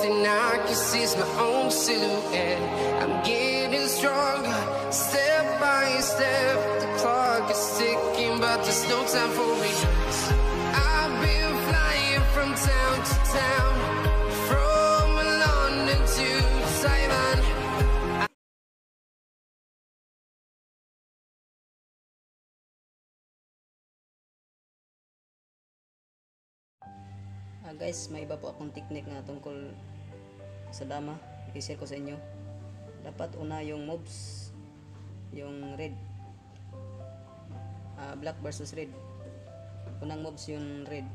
thing I can see is my own silhouette. I'm getting stronger, step by step. The clock is ticking, but there's no time for me. I've been flying from town to town, from London to Taiwan. Guys, may iba po akong technique na tungkol sa dama, i-share ko sa inyo. Dapat una yung moves, yung red, black versus red. Unang moves yung red,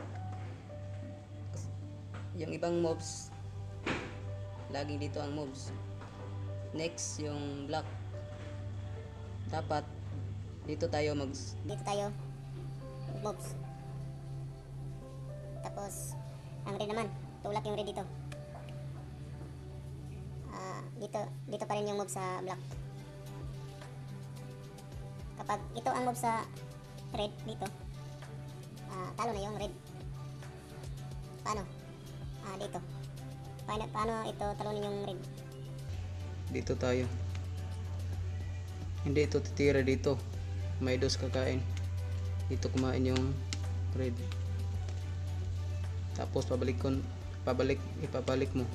yung ibang moves laging dito ang moves. Next yung black, dapat dito tayo moves. Tapos ang red naman, tulak yung red dito. Dito pa rin yung move sa black. Kapag ito ang move sa red dito, talo na yung red. Paano? Dito. Paano ito talunin yung red? Dito tayo. Hindi ito titira dito. May dos kakain. Dito kumain yung red. Tapos ipabalik mo.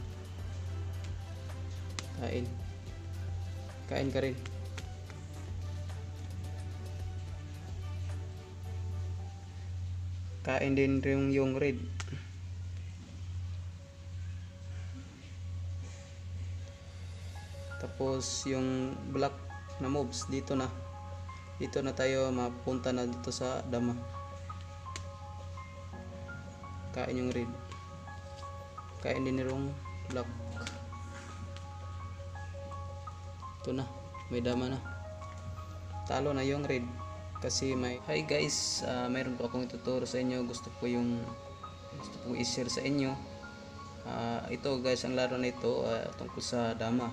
Kain ka rin. Kain din rin yung red. Tapos yung black na moves dito na tayo mapunta na dito sa dama. Kain yung red, kain din yung black. Ito na, may dama na, talo na yung red kasi may. Hi guys, mayroon po akong ituturo sa inyo. Gusto ko i-share sa inyo. Ito guys, ang laro na ito tungkol sa dama.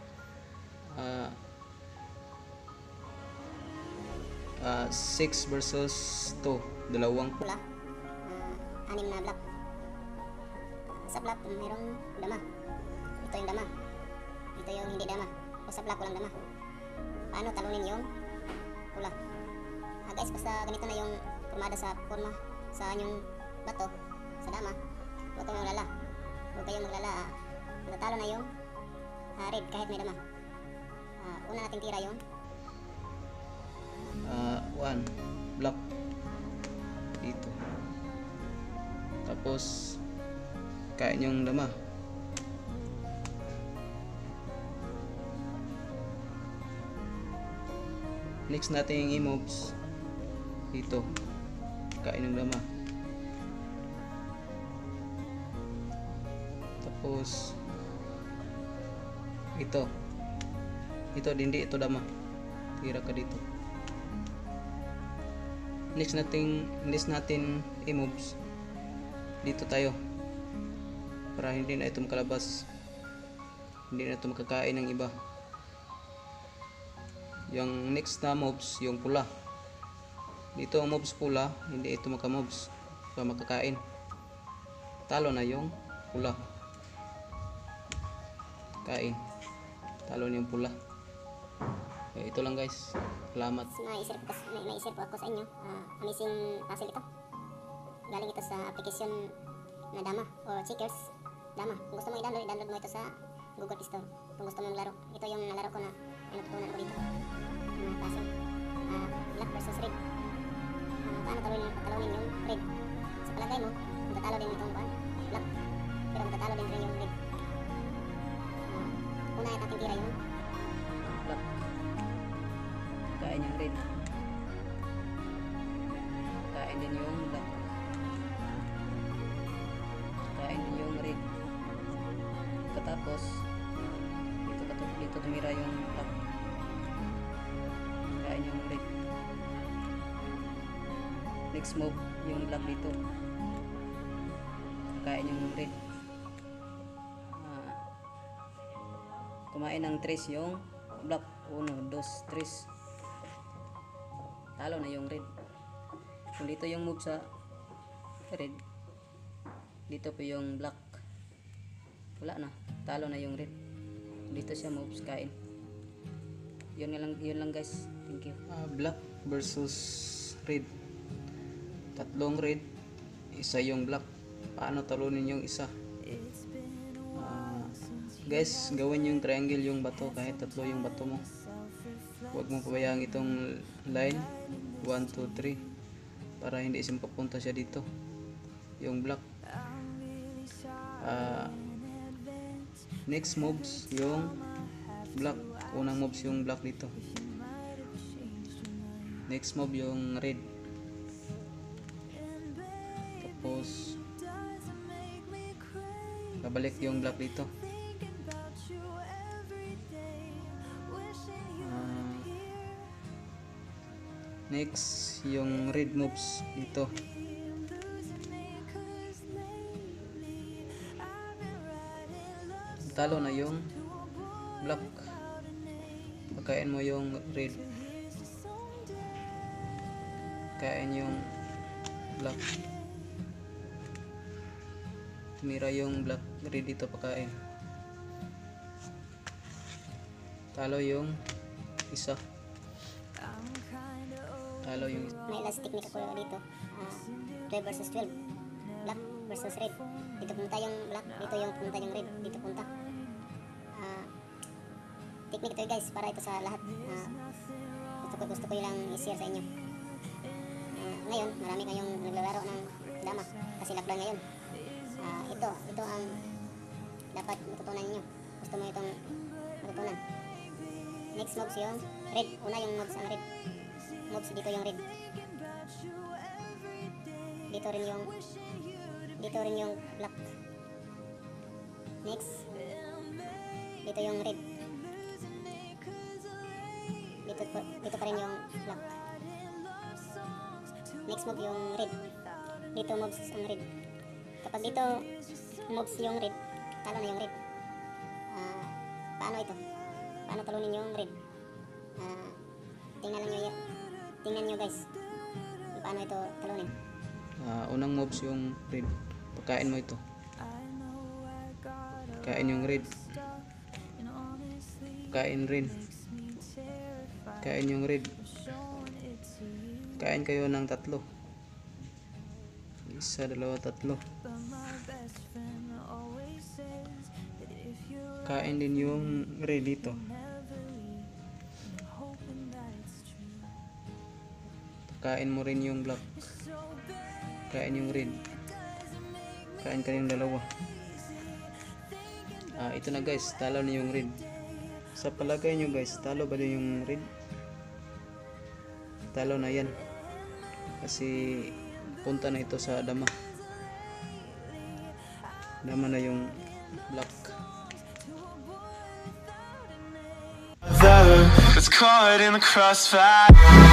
6 versus 2, dalawang Pula, 6 na black. Sa black mayroong dama. Ito yung dama, ito yung hindi dama. O sa black walang dama. Paano talunin yung pula? Guys, basta ganito na yung formada sa inyong bato sa dama, huwag kayong maglala. Matatalo na yung red kahit may dama. Una nating tira yung 1 black dito, tapos kain yung dama. Next natin yung moves dito, kain yung dama. Tapos ito hindi ito dama, tira ka dito. Next natin i-moves dito tayo para hindi na ito makalabas, hindi na ito makakain ng iba. Yung next na moves yung pula, dito ang moves pula, hindi ito maka-moves para makakain. Talo na yung pula, kain, talo na yung pula. Ito lang guys, salamat. Naisip po ako sa inyo. Amazing puzzle ito. Galing ito sa application na dama o checkers dama. Kung gusto mo i-download mo ito sa Google Play Store. Kung gusto mo maglaro, ito yung nalaro ko na natutunan ko dito. Puzzle. Black versus red. Paano talunin yung red? Sa palagay mo, matatalo din itong black, pero matatalo din rin yung red. Una ay ating tira yung black, kain yung red, kain din yung black, kain din yung red. Katapos dito tumira yung black, kain yung red. Next move yung black dito, kain yung red. Kumain ng 3 yung black, 1, 2, 3, talo na yung red. Kung dito yung move sa red, dito po yung black, Wala na, talo na yung red. Dito siya moves, kain. Yun lang guys. Thank you. Black versus red. Tatlong red, isa yung black. Paano talunin yung isa? Guys, gawin yung triangle yung bato kahit tatlo yung bato mo. Huwag mo pabayaan itong line 1, 2, 3 para hindi papunta siya dito yung black. Next moves yung black. Unang moves yung black dito. Next move yung red. Tapos babalik yung black dito. Next yung red moves dito. Talo na yung black. Pagkain mo yung red, kain yung black. Tumira yung black, red dito pagkain. Talo yung isa. Talo yung isa. May last technique ako dito. 12 versus 12. Black versus red. Dito punta yung black, dito yung punta yung red, dito punta. Technique ito guys, para ito sa lahat. Gusto ko lang i-share sa inyo. Ngayon, marami kayong naglalaro ng dama kasi lockdown ngayon. Ito ang dapat matutunan niyo. Gusto mo itong matutunan. Next moves yung red. Una yung moves ang red. Moves dito yung red. Dito rin yung black. Next, dito yung red. Dito pa rin yung black. Next move yung red. Dito moves ang red. Kapag dito moves yung red, talo na yung red. Paano ito? Paano talunin yung red? Tingnan nyo guys paano ito talunin. Unang moves yung red. Pagkain mo ito. Kain yung red. Kain rin. Kain yung red. Kain kayo ng tatlo. Isa, dalawa, tatlo. Kain din yung red dito. Kain mo rin yung black. Kain yung red. Kain ka yung dalawa. Ito na guys, talo na yung red. Sa palagay nyo guys, talo ba din yung red? Talo na yan. Kasi punta na ito sa dama. Dama na yung black. It's caught in the crossfire.